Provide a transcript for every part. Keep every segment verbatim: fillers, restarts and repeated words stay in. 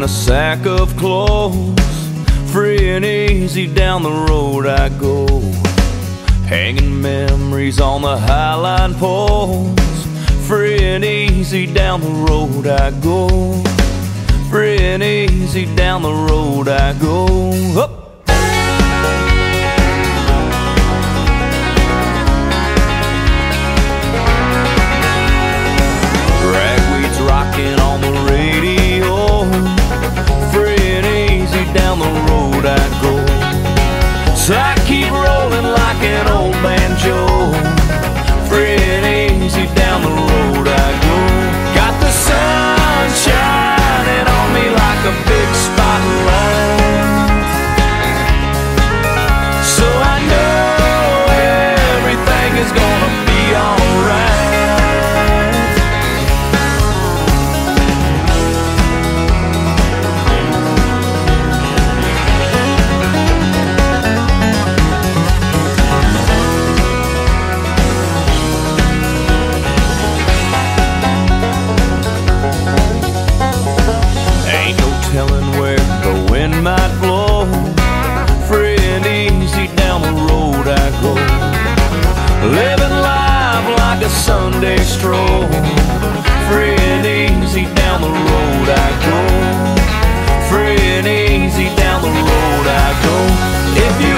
and a sack of clothes. Free and easy down the road I go, hanging memories on the highline poles. Free and easy down the road I go, free and easy down the road I go. Up. Ragweed's rocking on the radio, free and easy down the road I go. So I keep rolling like an old banjo, free and easy down the road I go. Got the sun shining on me like a big spotlight, so I know everything is gonna be alright. Might blow, free and easy down the road I go, living life like a Sunday stroll. Free and easy down the road I go, free and easy down the road I go. If you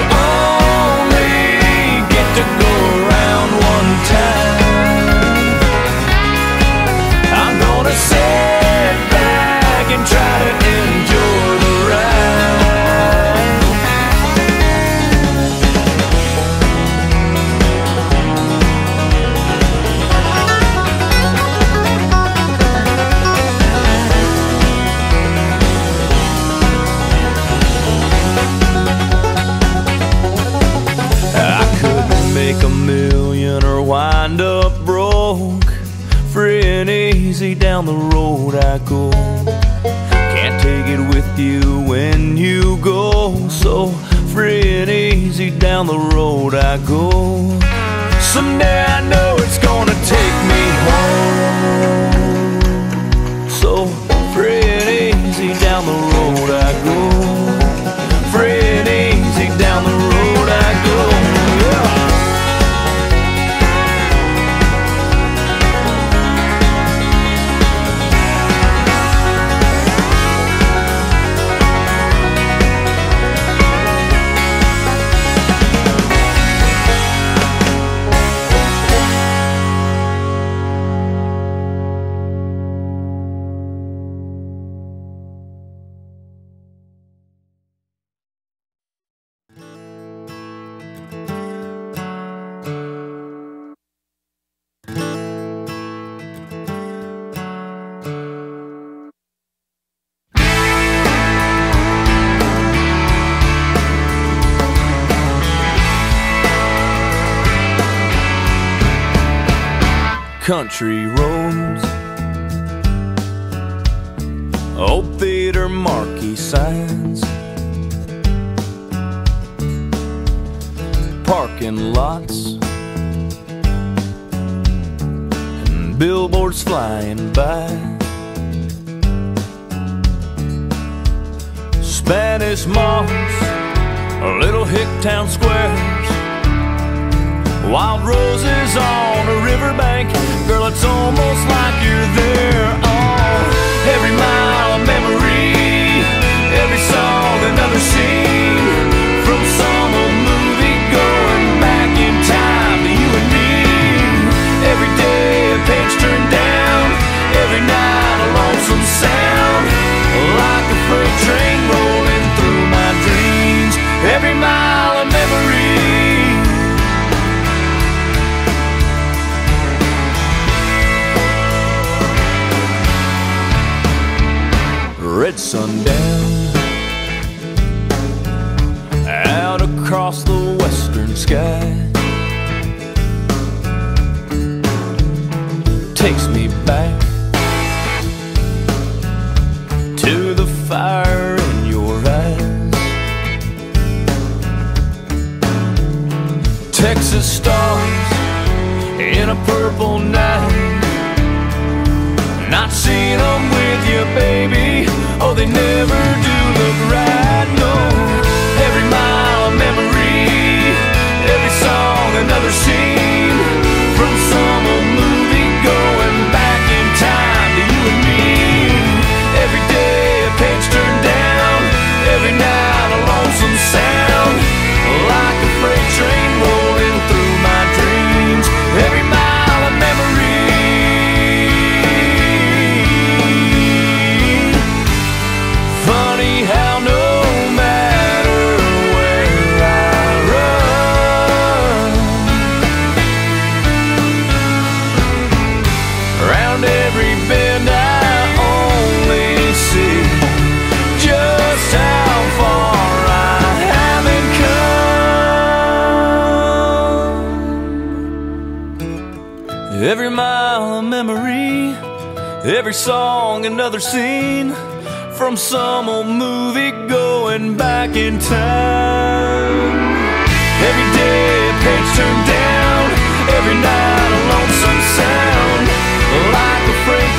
only get to go around one time, I'm gonna sit back and try to enjoy the a million or wind up broke. Free and easy down the road I go, can't take it with you when you go. So free and easy down the road I go. Someday I know it's gonna take me home, so free and easy down the road I go, free and easy down the road I go. Yeah. Country roads, old theater marquee signs, parking lots, and billboards flying by. Spanish moss, little hick town squares, wild roses on a riverbank. Girl, it's almost like you're there. Oh, every mile of memory, every song another scene, from some old movie going back in time to you and me. Every day a page turned down, every night a lonesome sound, like a freight train rolling through my dreams. Every mile of memory. Red sundown out across the western sky takes me back to the fire in your eyes. Texas stars in a purple night, not seeing them with you, baby. Oh, no, they never do look right, no. Every mile a memory, every song another scene, from some old movie going back in time to you and me. Every day a page turned down, every night a lonesome sound, like a freight train rolling through my dreams. Every mile a memory. Funny how no matter where I run, around every bend I only see just how far I haven't come. Every mile a memory, every song another scene, from some old movie going back in time. Every day a page turned down, every night a lonesome sound, like a freight